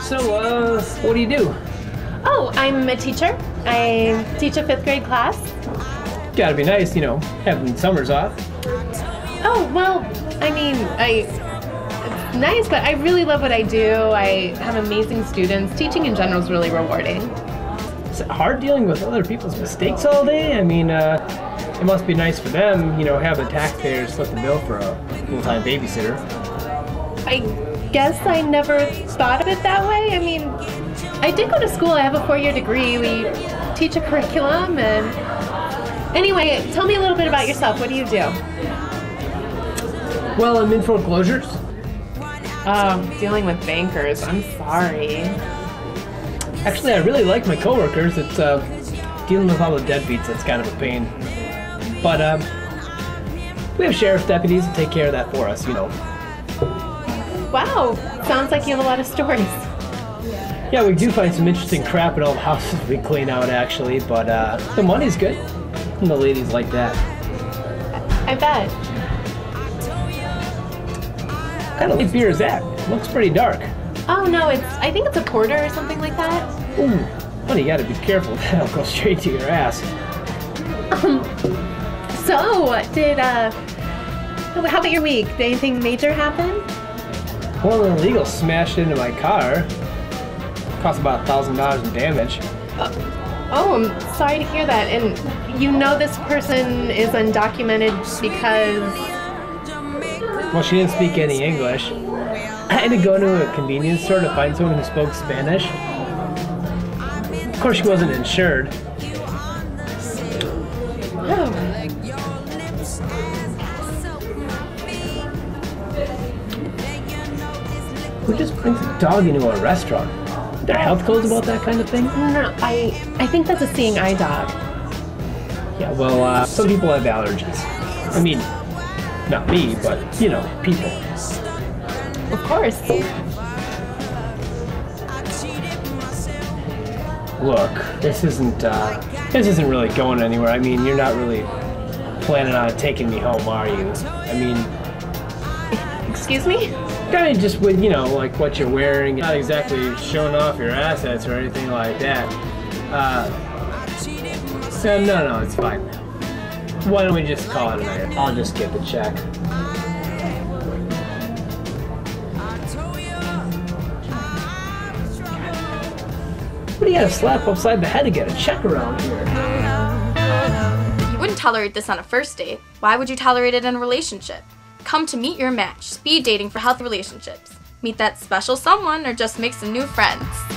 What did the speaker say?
So, what do you do? Oh, I'm a teacher. I teach a 5th grade class. Gotta be nice, you know, having summers off. Oh, well, I mean, it's nice, but I really love what I do. I have amazing students. Teaching in general is really rewarding. Is it hard dealing with other people's mistakes all day? I mean, it must be nice for them, you know, have the taxpayers split the bill for a full-time babysitter. I guess I never thought of it that way. I mean, I did go to school. I have a 4-year degree. We teach a curriculum and... Anyway, tell me a little bit about yourself. What do you do? Well, I'm in foreclosures. Dealing with bankers. I'm sorry. Actually, I really like my coworkers. It's dealing with all the deadbeats that's kind of a pain. But we have sheriff's deputies to take care of that for us, you know. Wow, sounds like you have a lot of stories. Yeah, we do find some interesting crap in all the houses we clean out, actually. But the money's good, and the ladies like that. I bet. What kind of light beer is that? It looks pretty dark. Oh no, I think it's a porter or something like that. Ooh, well, you gotta be careful. That'll go straight to your ass. So, how about your week? Did anything major happen? Well, an illegal smashed into my car. Cost about $1,000 in damage. Oh, I'm sorry to hear that. And you know this person is undocumented because... Well, she didn't speak any English. I had to go to a convenience store to find someone who spoke Spanish. Of course, she wasn't insured. Oh. Who just brings a dog into a restaurant? Are there health codes about that kind of thing? No, I think that's a seeing eye dog. Yeah, well, some people have allergies. I mean, not me, but, you know, people. Of course. Look, this isn't really going anywhere. I mean, you're not really planning on taking me home, are you? I mean... Excuse me? I mean, just with, you know, like what you're wearing. Not exactly showing off your assets or anything like that. No, it's fine. Why don't we just call it a night? I'll just get the check. What do you gotta slap upside the head to get a check around here? You wouldn't tolerate this on a first date. Why would you tolerate it in a relationship? Come to meet your match. Speed dating for healthy relationships. Meet that special someone or just make some new friends.